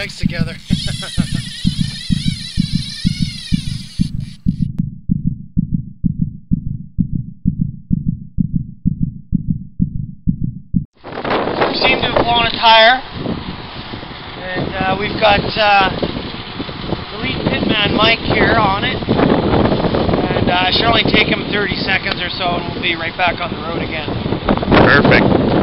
bags together. We seem to have blown a tire, and we've got the lead pitman Mike here on it, and it should only take him 30 seconds or so, and we'll be right back on the road again. Perfect.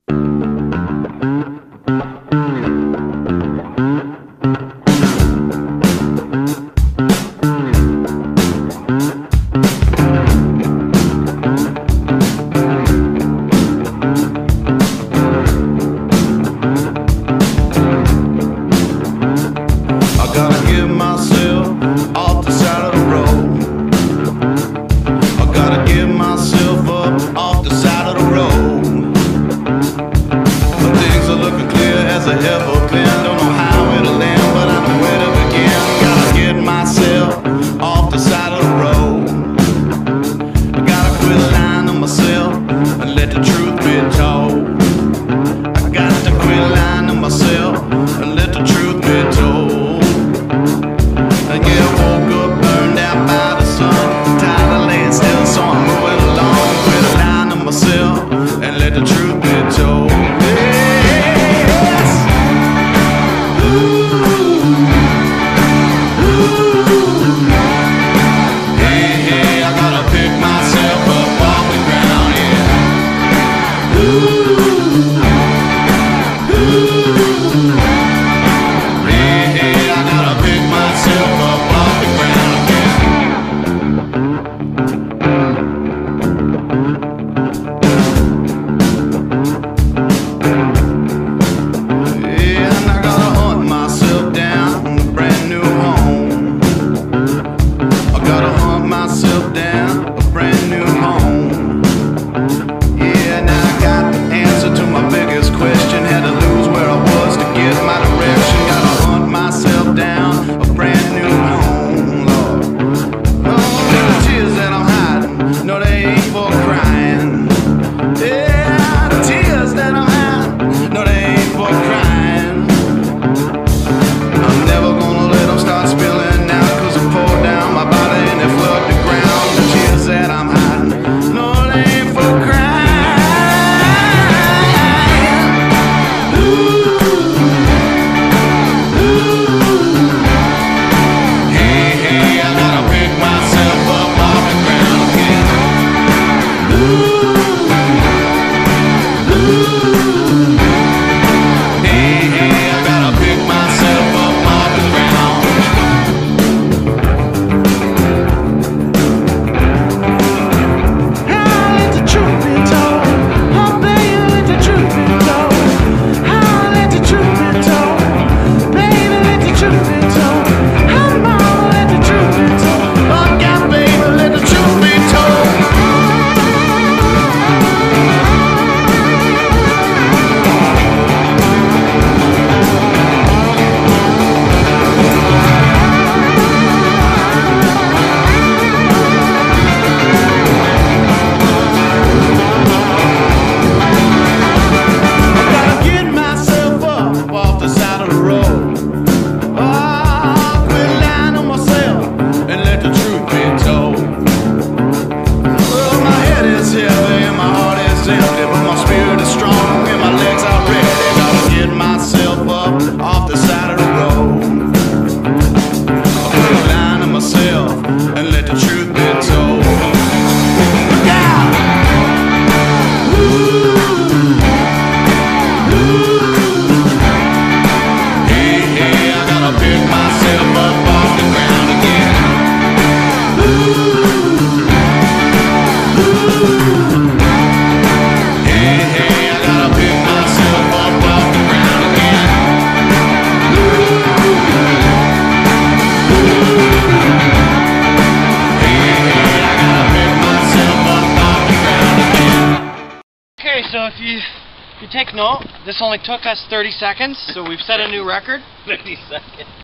So if you take note, this only took us 30 seconds, so we've set a new record. 30 seconds.